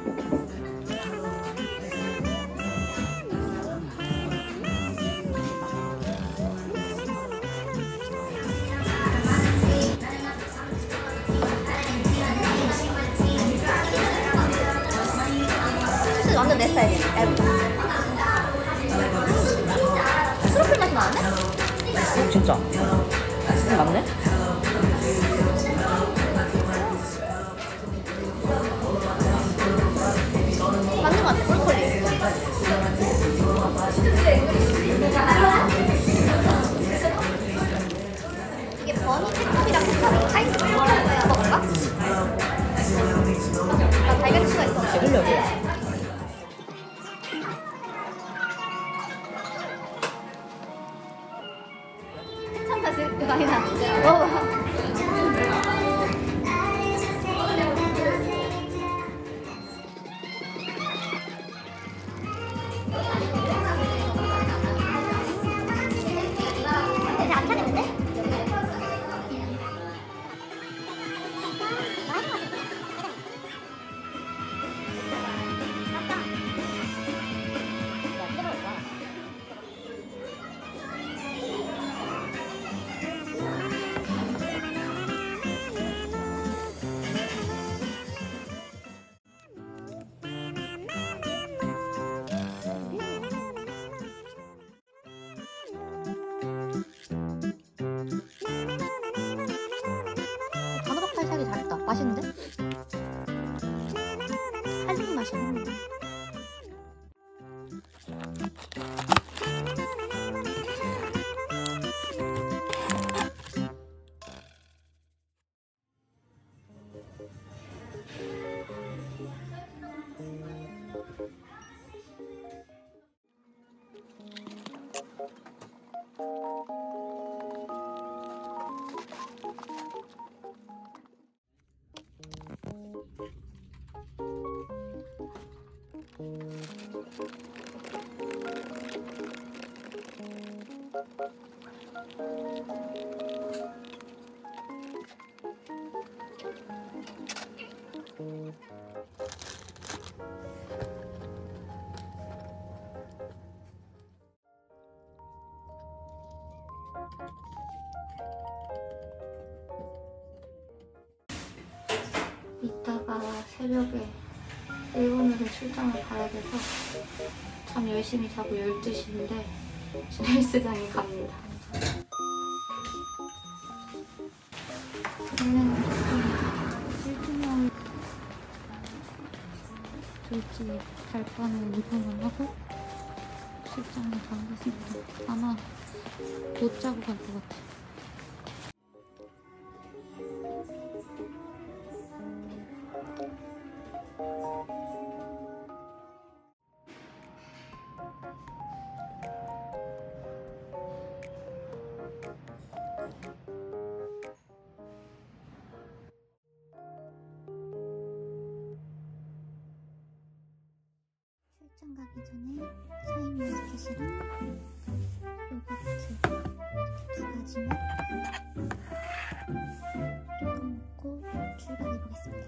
완전 내 스타일이야. 트러플 맛이 나는데? 진짜 맞네? 맞는 것 같아, 브로콜리. 이게 버니 케첩이랑 케첩이 차이가 있는 거야. 먹어볼까? 나 발견할 수가 있어. 찍으려고. 많이 나. 먹어봐. 이제 안 차리는데? 단호박살 살이 잘했다. 맛있는데? 할머니 맛이야. 이따가 새벽에 일본으로 출장을 가야 돼서 잠 열심히 자고 12시인데 헬스장에 갑니다. 저는 일주일 졸지 잘 거는 이동을 하고 출장에 가보겠습니다. 아마 못 자고 갈 것 같아요. 출장 가기 전에 샤인머스켓이랑 요거트 2가지만 조금 먹고 출발해보겠습니다.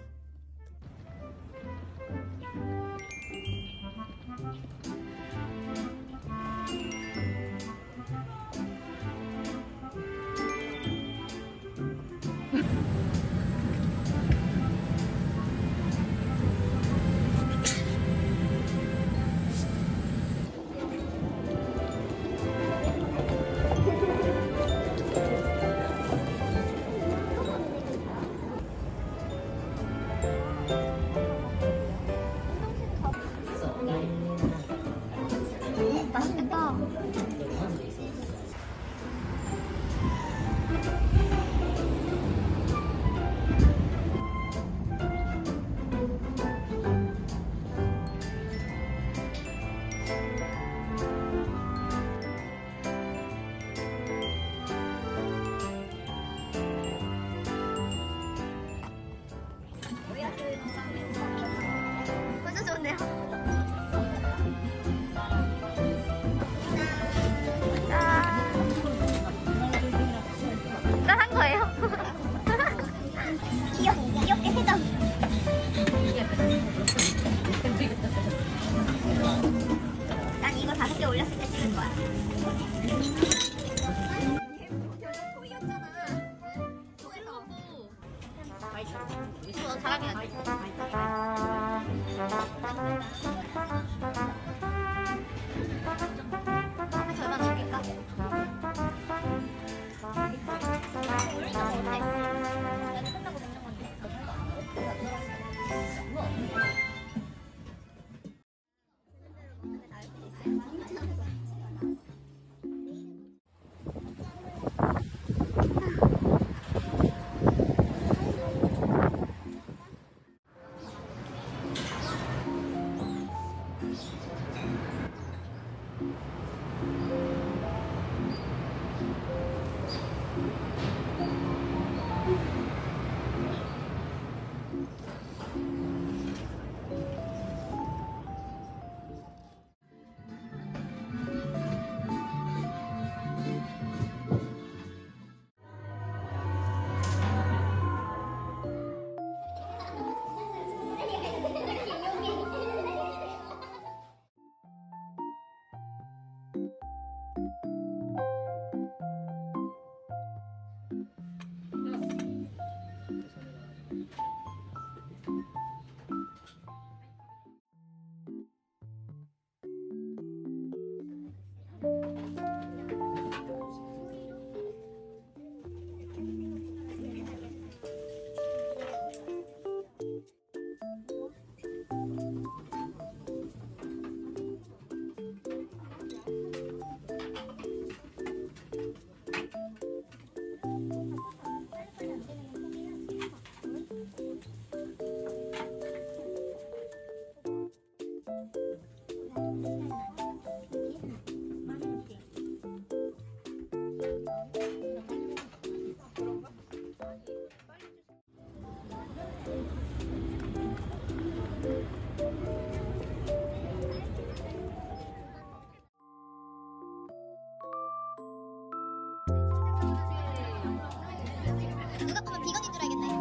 누가 보면 비건인 줄 알겠네.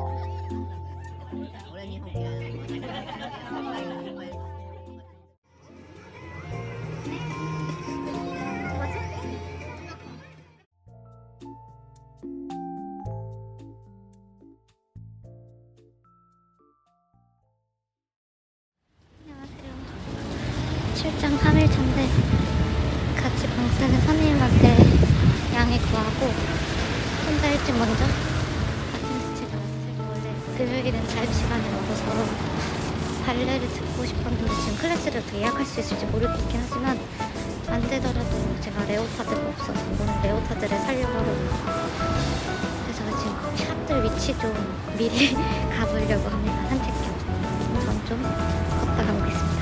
안녕하세요. 출장 3일차인데 같이 방 쓰는 선생님한테 양해 구하고 혼자 일찍 먼저 아침 스치러 왔어요. 원래 금요일은 자유시간을 먹어서 발레를 듣고 싶었는데 지금 클래스를 어떻게 예약할 수 있을지 모르겠긴 하지만 안 되더라도 제가 레오타드가 없어서 오늘 레오타드를 사려고 하거든요. 그래서 지금 샵들 위치 좀 미리 가보려고 합니다. 산책 겸. 우선 좀 걷다 가보겠습니다.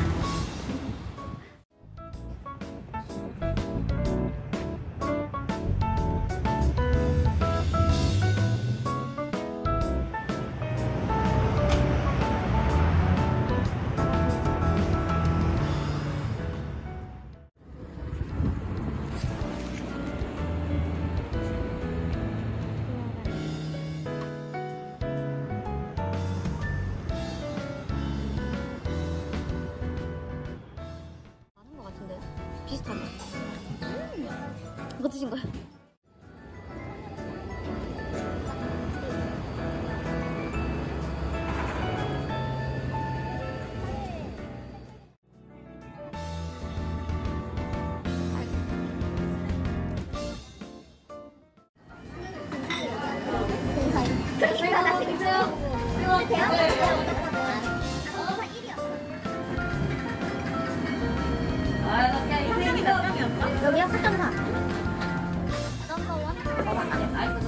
비슷하네. 뭐 드신 거야? 여기요? 4.4. 넘버원?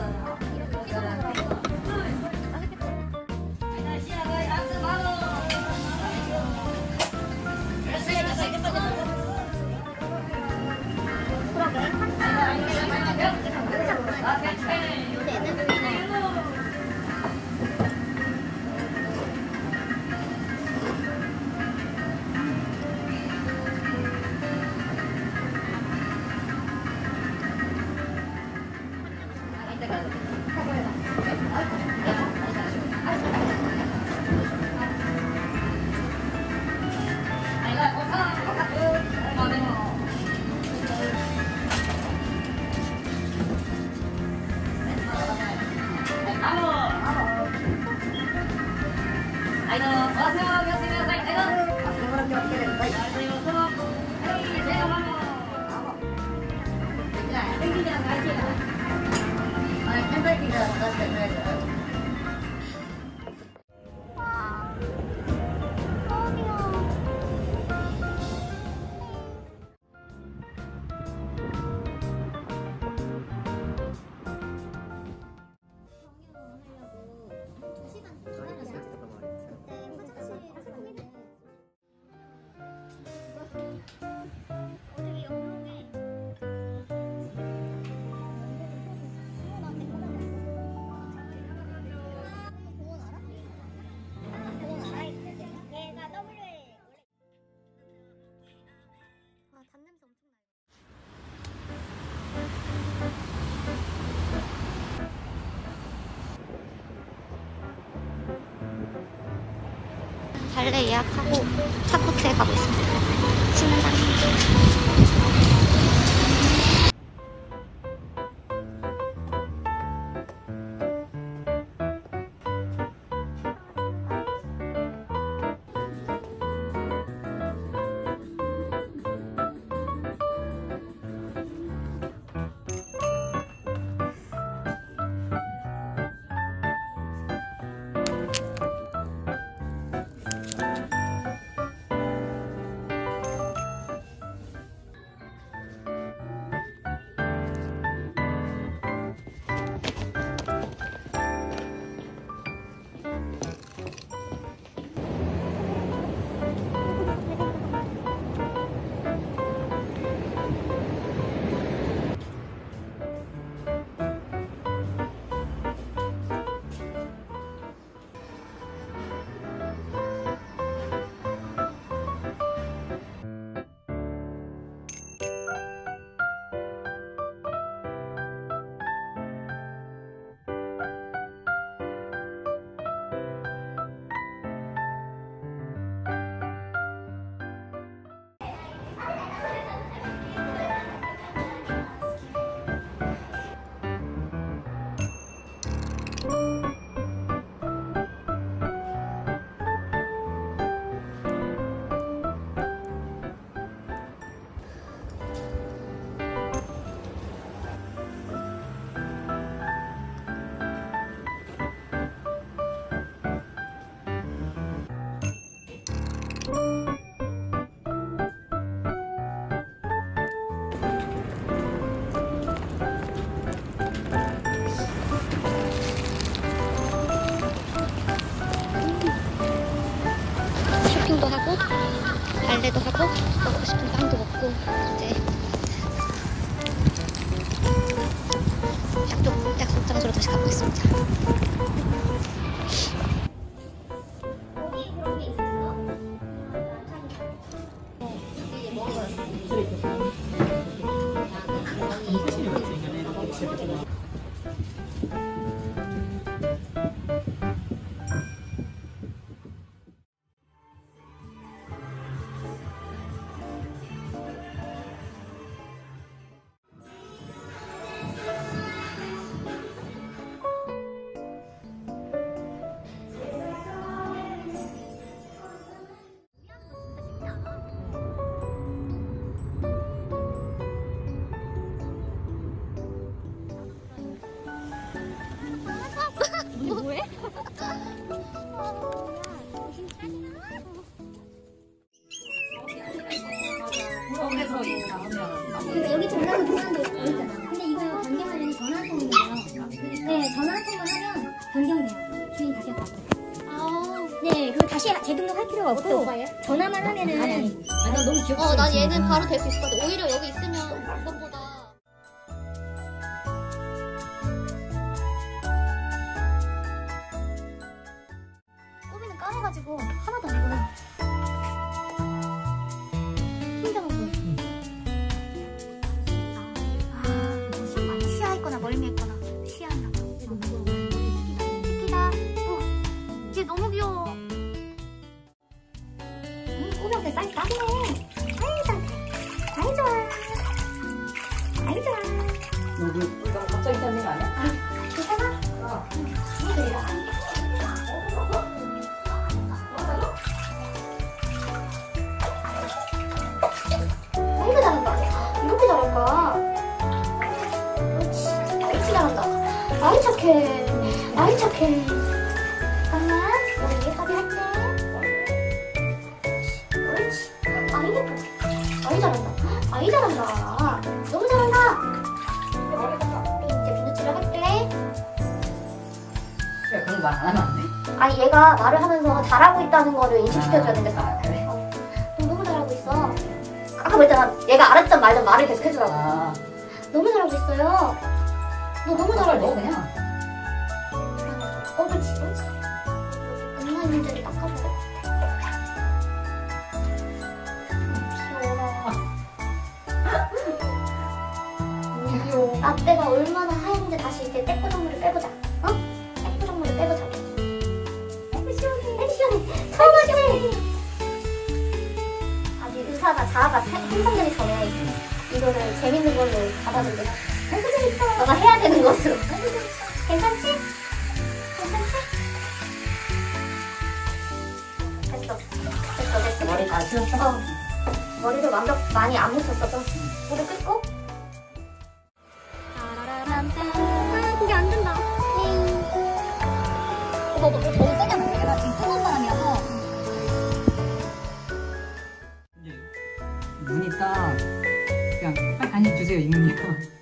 발레 예약하고 타코트에 가고 있습니다. 신난다. 하고 발레도 하고 먹고 싶은 빵도 먹고 이제 약속 장소로 다시 가보겠습니다. 여기 그런 게 있었어? 이제 먹어요. 뭐해? 그러니까 여기 전화로 통화도 있잖아. 근데 이거 변경하려면 전화 한 통이에요. 네, 전화 한 통만 하면 변경돼요. 주인 다시 받고. 네, 그거 다시 재등록할 필요가 없고 전화만 하면은. 아니, 나 너무 귀엽다. 난 얘는 바로 될 수 있을 것 같아. 오히려 여기 있으면 이것보다. 꼬비는 까매가지고 하나도 안 보여. 힘들어 보여. 시야 있거나 멀미 있거나 시야나 봐. 새끼다. 얘 너무 귀여워. 꼬비한테 사이즈 까지네. 아이 상태. 아이 좋아. 아이 좋아. 여기 이거 갑자기 짜는 거 아니야? 괜찮아? 이거들이라. 이렇게 잘한다. 이렇게 잘할까? 그렇지. 옳지 잘한다. 아이 착해. 아이 착해. 잠깐만. 우리 예쁘게 할게. 옳지. 아이 예뻐. 아이 잘한다. 아이 잘한다. 너무 잘한다. 이제 비누칠을 할게. 야, 그런 거 말 안 하면 안 돼? 아니 얘가 말을 하면서 잘하고 있다는 거를 인식시켜줘야 된댔어. 아, 그래? 너 너무 잘하고 있어. 아까 그랬잖아. 얘가 알았든 말든 말을 계속 해주라고. 아, 너무 잘하고 있어요. 너 너무 잘 잘하고 넣어, 있어. 그냥. 그렇지, 그렇지. 엄마 있는데를 닦아줘야 돼. 귀여워. 라떼가 얼마나 하얀지 다시 이제 떼꾸정물을 빼보자. 어? 떼꾸정물을 빼보자. 아이고 시원해. 아이고 시원해. 처음이지. 아직 의사가 자아가 생성되기 전에 이거를 재밌는 걸로 받아들여. 아이고 재밌어. 너가 해야 되는 것으로. 괜찮지? 괜찮지? 됐어. 머리 다 휘었어? 머리를 많이 안 묻혔어서 물을 끓고. 그게 안 된다. 너 너무 세게 하면 안 돼. 내가 지금 뜨거운 바람이라서. 눈이 딱 그냥 빨리 간식 주세요 이 눈이야.